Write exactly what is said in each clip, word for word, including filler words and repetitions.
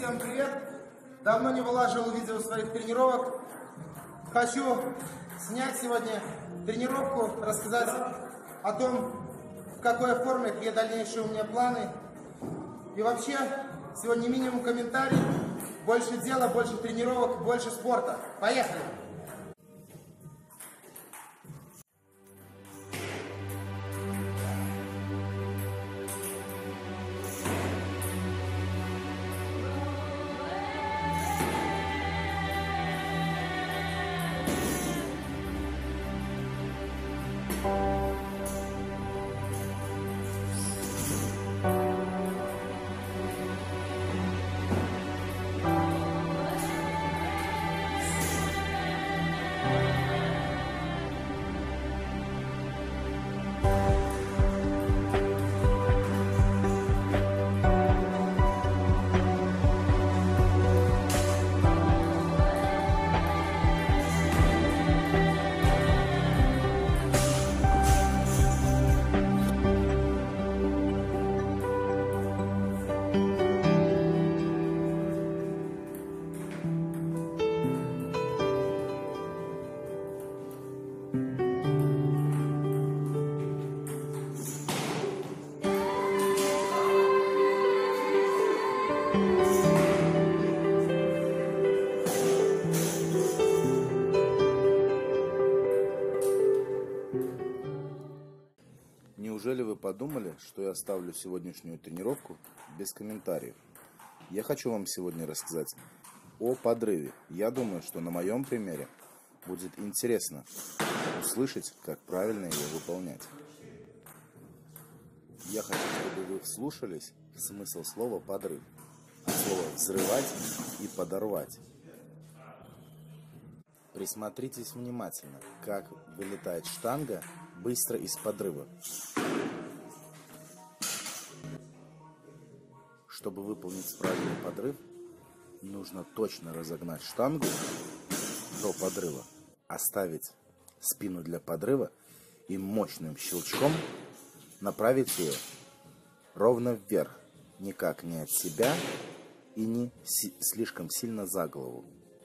Всем привет! Давно не вылаживал видео своих тренировок. Хочу снять сегодня тренировку, рассказать о том, в какой форме, какие дальнейшие у меня планы. И вообще, сегодня минимум комментариев, больше дела, больше тренировок, больше спорта. Поехали! Неужели вы подумали, что я оставлю сегодняшнюю тренировку без комментариев? Я хочу вам сегодня рассказать о подрыве. Я думаю, что на моем примере будет интересно услышать, как правильно его выполнять. Я хочу, чтобы вы вслушались в смысл слова «подрыв», от слова «взрывать» и «подорвать». Присмотритесь внимательно, как вылетает штанга быстро из подрыва. Чтобы выполнить правильный подрыв, нужно точно разогнать штангу до подрыва, оставить спину для подрыва и мощным щелчком направить ее ровно вверх, никак не от себя и не си- слишком сильно за голову.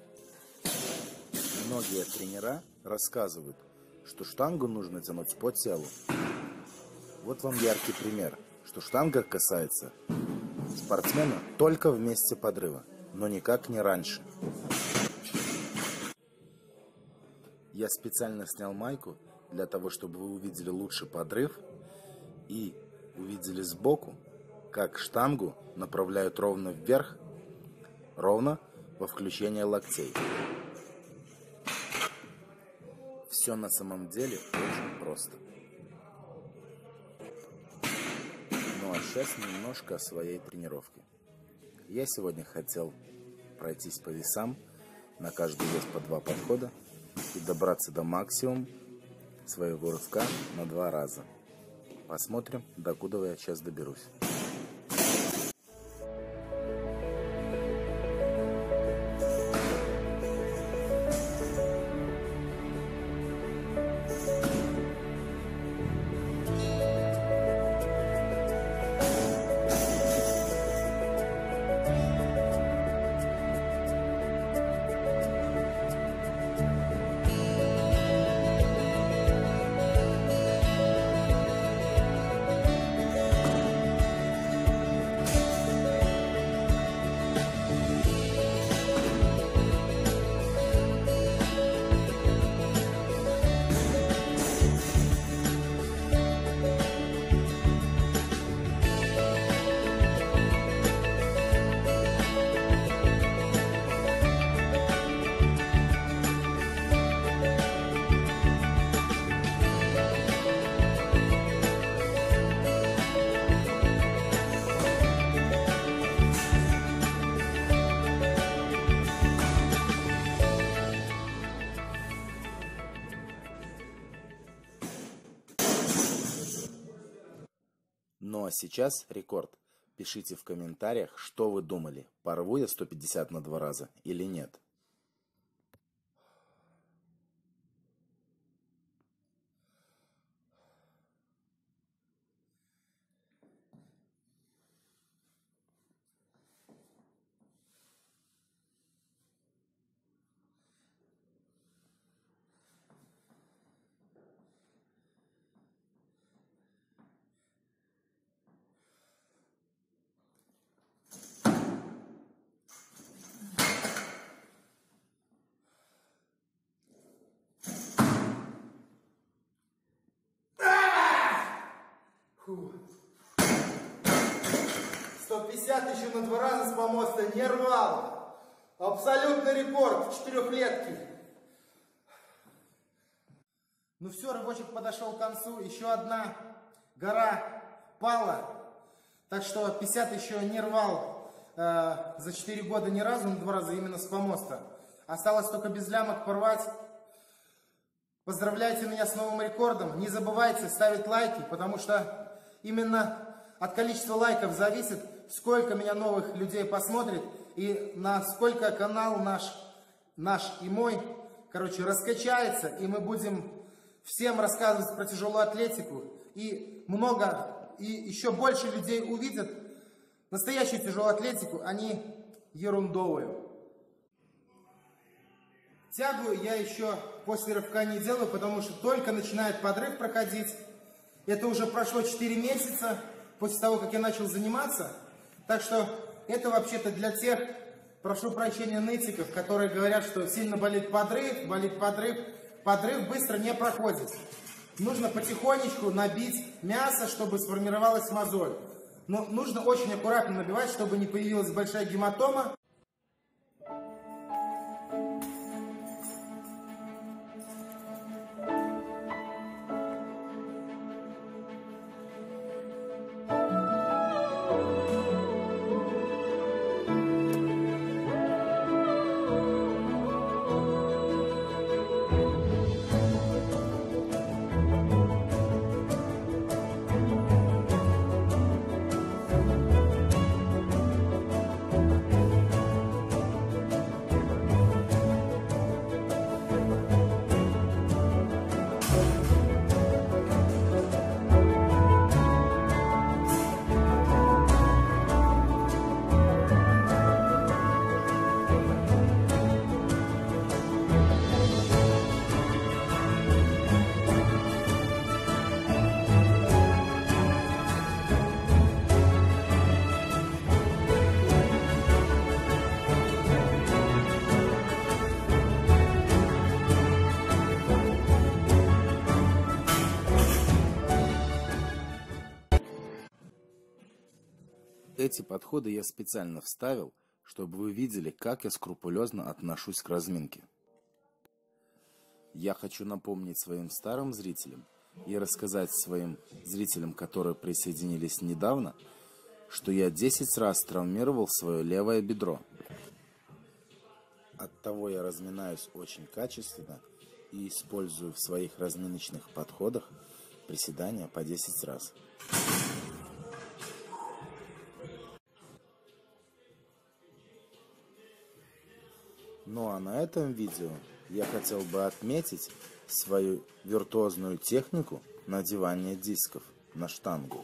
Многие тренера рассказывают, что штангу нужно тянуть по телу. Вот вам яркий пример, что штанга касается спортсмена только в месте подрыва, но никак не раньше. Я специально снял майку для того, чтобы вы увидели лучше подрыв и увидели сбоку, как штангу направляют ровно вверх, ровно во включение локтей. Все на самом деле очень просто. Ну а сейчас немножко о своей тренировке. Я сегодня хотел пройтись по весам, на каждый вес по два подхода и добраться до максимума своего рывка на два раза. Посмотрим, докуда я сейчас доберусь. Ну а сейчас рекорд. Пишите в комментариях, что вы думали, порву я сто пятьдесят на два раза или нет. Фу. сто пятьдесят еще на два раза с помоста не рвал. Абсолютный рекорд четырехлетки. Ну все, рывочек подошел к концу. Еще одна гора пала. Так что пятьдесят еще не рвал э, за четыре года ни разу, на два раза именно с помоста. Осталось только без лямок порвать. Поздравляйте меня с новым рекордом. Не забывайте ставить лайки, потому что именно от количества лайков зависит, сколько меня новых людей посмотрит и насколько канал наш, наш и мой, короче, раскачается, и мы будем всем рассказывать про тяжелую атлетику, и много, и еще больше людей увидят настоящую тяжелую атлетику, а не ерундовую. Тягу я еще после рывка не делаю, потому что только начинает подрыв проходить. Это уже прошло четыре месяца после того, как я начал заниматься. Так что это вообще-то для тех, прошу прощения, нытиков, которые говорят, что сильно болит подрыв, болит подрыв. Подрыв быстро не проходит. Нужно потихонечку набить мясо, чтобы сформировалась мозоль. Но нужно очень аккуратно набивать, чтобы не появилась большая гематома. Эти подходы я специально вставил, чтобы вы видели, как я скрупулезно отношусь к разминке. Я хочу напомнить своим старым зрителям и рассказать своим зрителям, которые присоединились недавно, что я десять раз травмировал свое левое бедро. Оттого я разминаюсь очень качественно и использую в своих разминочных подходах приседания по десять раз. Ну а на этом видео я хотел бы отметить свою виртуозную технику надевания дисков на штангу.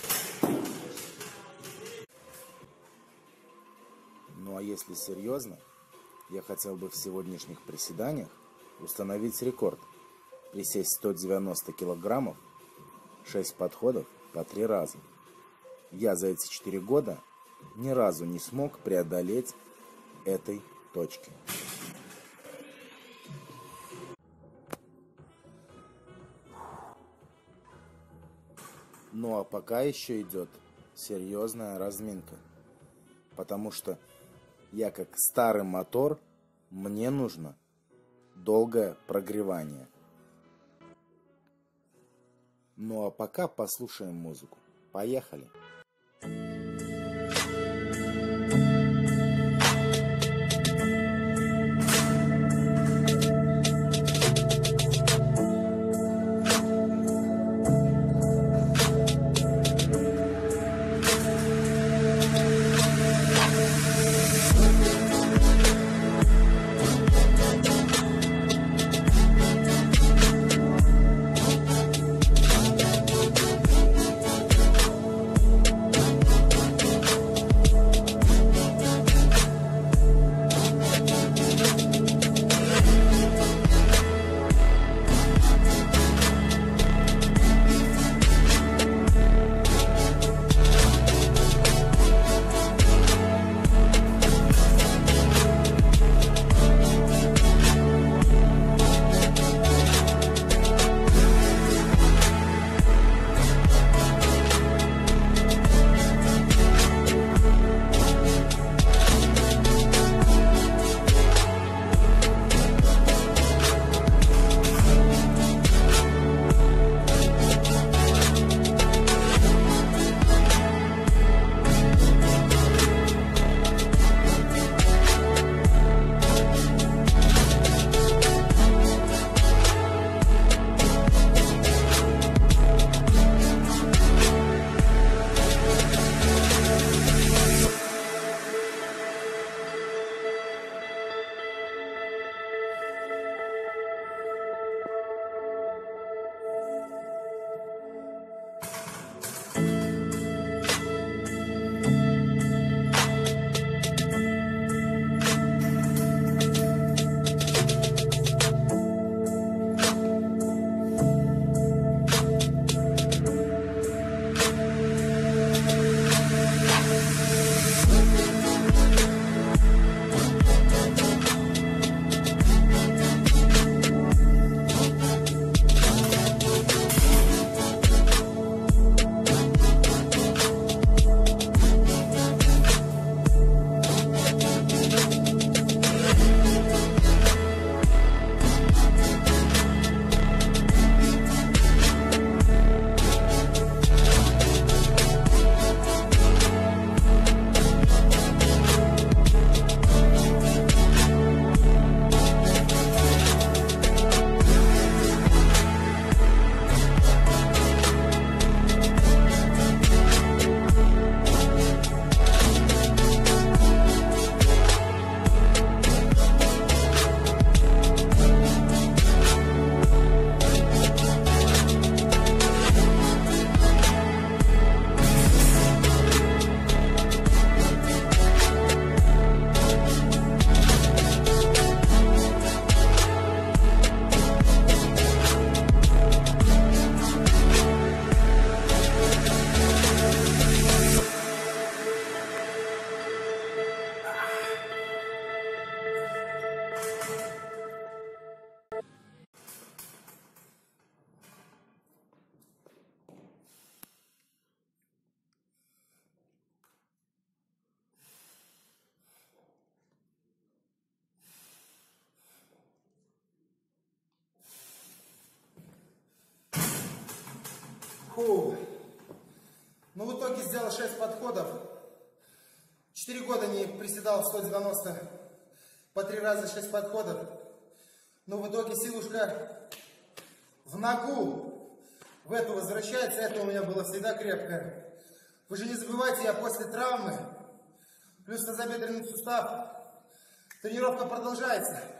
Ну а если серьезно, я хотел бы в сегодняшних приседаниях установить рекорд. Присесть сто девяносто килограммов, шесть подходов по три раза. Я за эти четыре года ни разу не смог преодолеть этой точки. Ну а пока еще идет серьезная разминка, потому что я как старый мотор, мне нужно долгое прогревание. Ну а пока послушаем музыку. Поехали! Фу. Ну, в итоге сделал шесть подходов. четыре года не приседал в сто девяносто по три раза шесть подходов. Но в итоге силушка в ногу в эту возвращается. Это у меня было всегда крепкое. Вы же не забывайте, я после травмы, плюс тазобедренный сустав. Тренировка продолжается.